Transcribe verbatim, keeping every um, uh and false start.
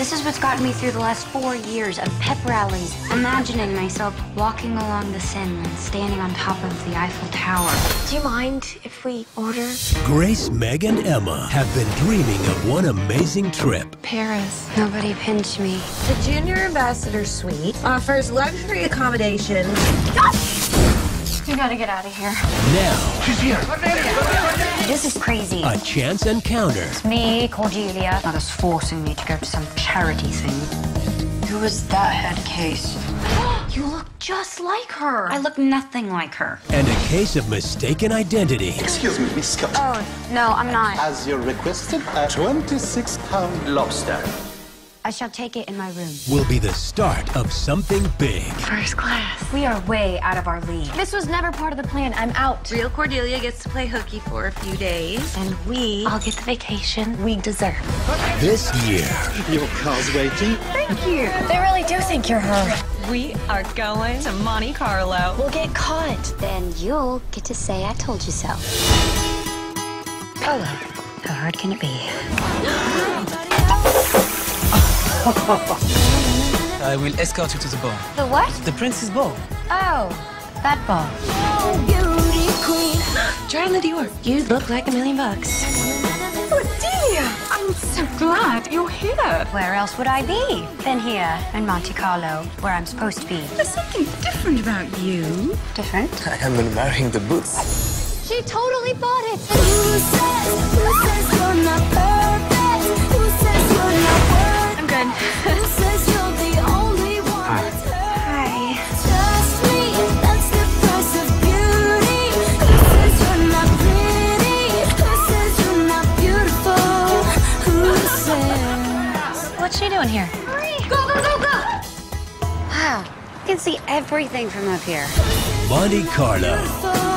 This is what's gotten me through the last four years of pep rallies, imagining myself walking along the Seine and standing on top of the Eiffel Tower. Do you mind if we order? Grace, Meg, and Emma have been dreaming of one amazing trip. Paris. Nobody pinched me. The Junior Ambassador Suite offers luxury accommodation. You gotta get out of here. Now, She's here. This is crazy. a chance encounter. Me, Cordelia. Mother's forcing me to go to some charity thing. Who was that head case? You look just like her. I look nothing like her. And a case of mistaken identity. Excuse me, Miss Scott. Oh, no, I'm not. As you requested, a twenty-six pound lobster. I shall take it in my room. Will be the start of something big. First class. We are way out of our league. This was never part of the plan. I'm out. Real Cordelia gets to play hooky for a few days. And we I'll get the vacation. we deserve. This year, Your car's waiting. Thank you. They really do think you're her. We are going to Monte Carlo. We'll get caught. Then you'll get to say I told you so. Oh, well. How hard can it be? I will escort you to the ball. The what? The prince's ball. Oh, that ball. Charlotte Dior, you look like a million bucks. Cordelia! I'm so glad you're here. Where else would I be than here in Monte Carlo, where I'm supposed to be? There's something different about you. Different? I am wearing the boots. She totally bought it. Who says, who says you're not perfect? Who says you're not worth? I'm good. Who says you're the only one that's hurt? Hi. Trust me, that's the price of beauty. Who says you're not pretty? Who says you're not beautiful? Who says? What's she doing here? Go, go, go, go! Wow, you can see everything from up here. Monte Carlo. Beautiful?